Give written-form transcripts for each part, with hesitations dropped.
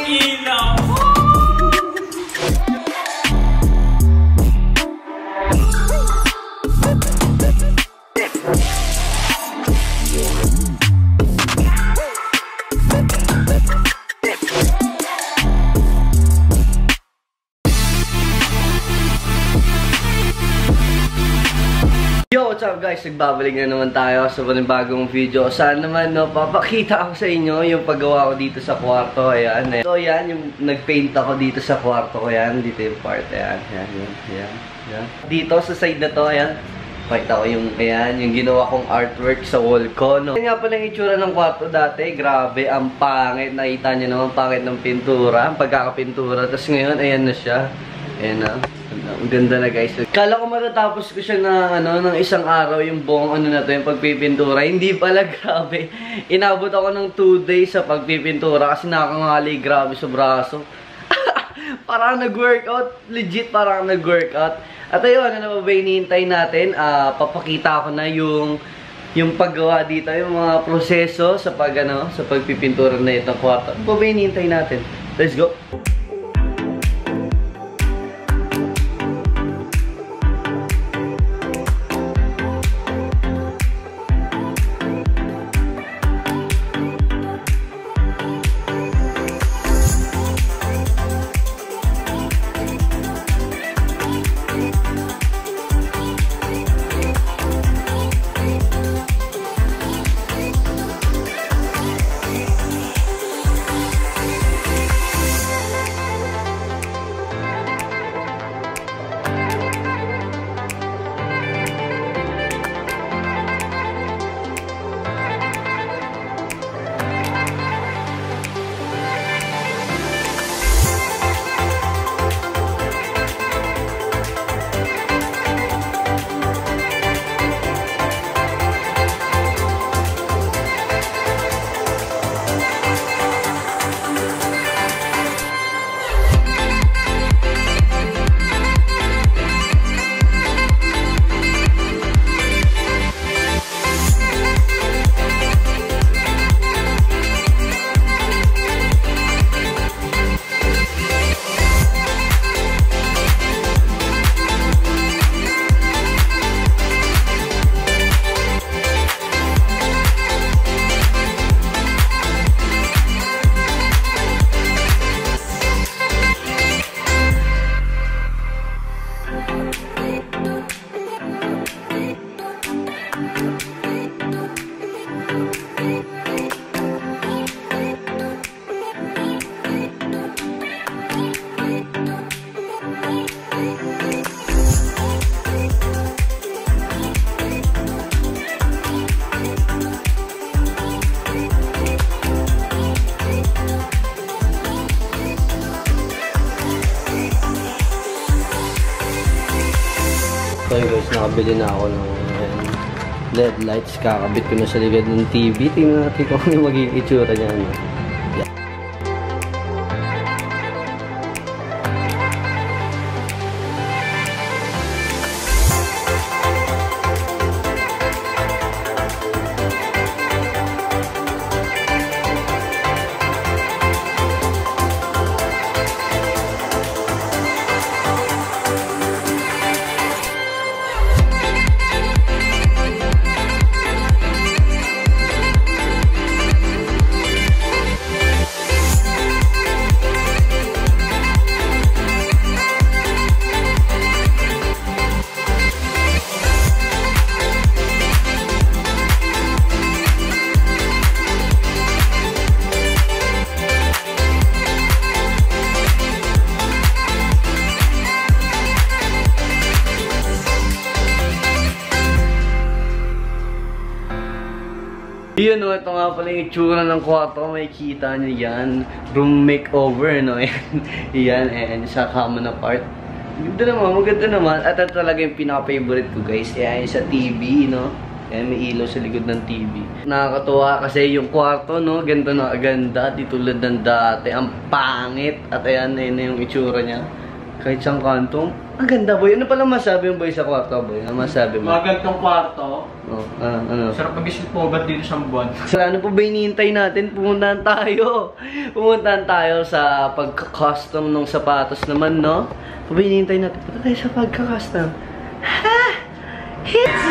Yo, what's up guys? Nagbabalik na naman tayo sa bagong video. Saan naman, no, papakita ako sa inyo yung paggawa ko dito sa kwarto. Ayan, ayan. So, yan, yung nagpaint ako dito sa kwarto ko. Ayan, dito yung part. Ayan, ayan, ayan, ayan. Dito sa side na to, ayan. Pakita ko yung, ayan, yung ginawa kong artwork sa wall ko, no. Ayan nga pala yung itsura ng kwarto dati. Grabe, ang pangit. Nakita nyo naman, pangit ng pintura. Ang pagkakapintura. Tapos ngayon, ayan na siya. Ayan na. Ang ganda na guys. Kala ko matatapos ko siya na, ng isang araw yung buong na to, yung pagpipintura. Hindi pala, grabe. Inabot ako ng 2 days sa pagpipintura kasi nakakangali grabe sa braso. Parang nag-workout. Legit parang nag-workout. At ayun, ano ba hinihintay natin? Papakita ko na yung paggawa dito, yung mga proseso sa sa pagpipintura na itong kwarto. Ano ba hinihintay natin? Let's go! So yun guys, nakabili na ako ng LED lights. Kakabit ko na sa likod ng TV. Tingnan natin kung ano yung magiging itsura niya. Yun, no, ito nga pala yung itsura ng kwarto. May kita nyo yan. Room makeover, no? Yan, and sa common na part. Ganda naman, maganda naman. At ito talaga yung pinaka-favorite ko, guys. Yan, yung sa TV, no? Yan, may ilaw sa likod ng TV. Nakakatuwa kasi yung kwarto, no? Ganda na, ganda. Di tulad ng dati. Ang pangit. At ayan, ayun na yung itsura niya. Kahit siyang kanto. Ang ganda, boy. Ano pala masabi mo, boy, sa kwarto, boy? Ano masabi mo? Magandang kwarto. Oh, ano? Sarap mag-isip po ba't dito sa buwan? So, ano pa ba hinihintay natin? Pumuntahan tayo. Pumuntahan tayo sa pagka-custom ng sapatos naman, no? Ano pa ba hinihintay natin? Punta tayo sa pagka-custom. Ha? Hits!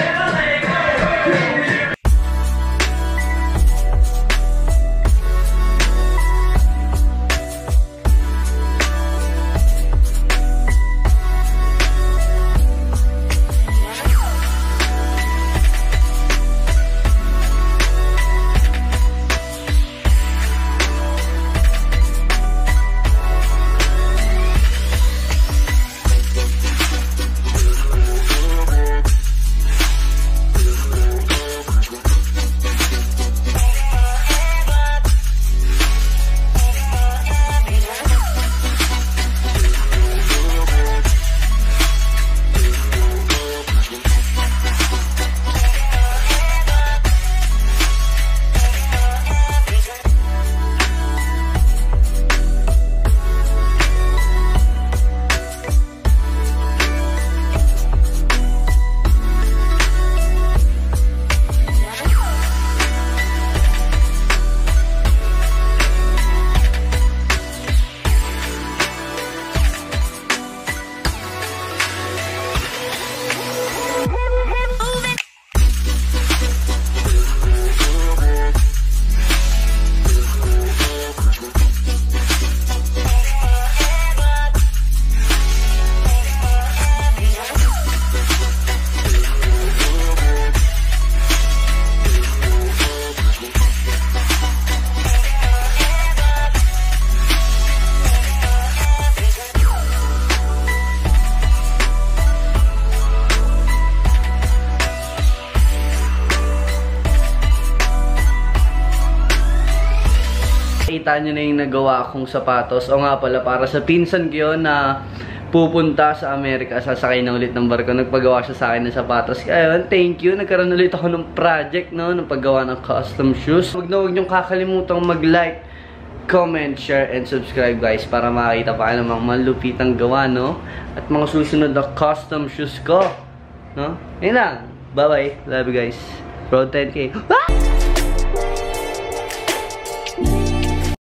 Kita nyo na yung nagawa kong sapatos. O nga pala, para sa pinsan ko yun na pupunta sa Amerika, sasakay na ulit ng barko. Nagpagawa siya sa akin ng sapatos. Kaya thank you. Nagkaroon ulit ako ng project, no? Ng paggawa ng custom shoes. Huwag nyong kakalimutan mag-like, comment, share, and subscribe, guys. Para makakita pa kayo ng mga malupitang gawa, no? At mga susunod na custom shoes ko. No? Yun lang. Bye-bye. Love you, guys. Bro, 10K.